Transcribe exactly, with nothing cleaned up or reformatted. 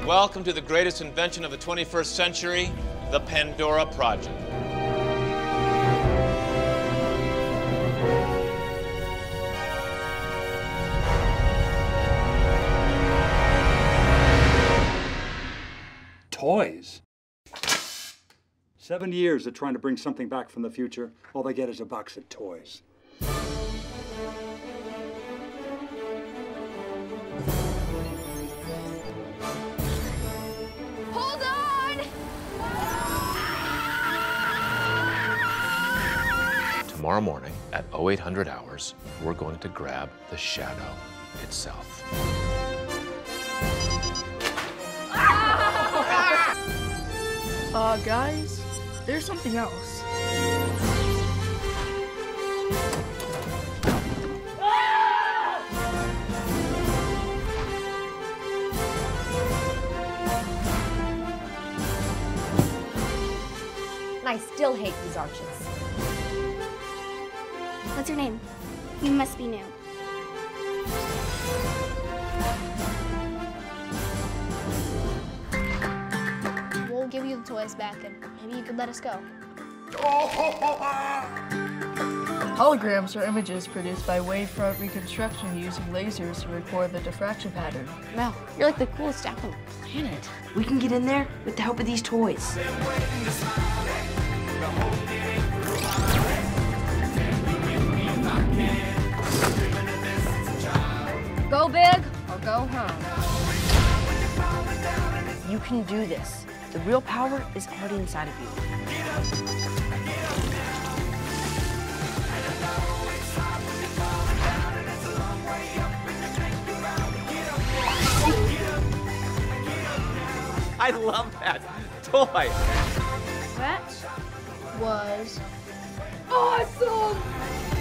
Welcome to the greatest invention of the twenty-first century, the Pandora Project. Toys? Seven years of trying to bring something back from the future. All they get is a box of toys. Hold on! Tomorrow morning at oh eight hundred hours, we're going to grab the shadow itself. Uh, guys, there's something else. And I still hate these arches. What's your name? You must be new. We'll give you the toys back and maybe you could let us go. Holograms are images produced by wavefront reconstruction using lasers to record the diffraction pattern. Wow, you're like the coolest staff on the planet. We can get in there with the help of these toys. Go big or go home. You can do this. The real power is already inside of you. I love that toy. That was Awesome!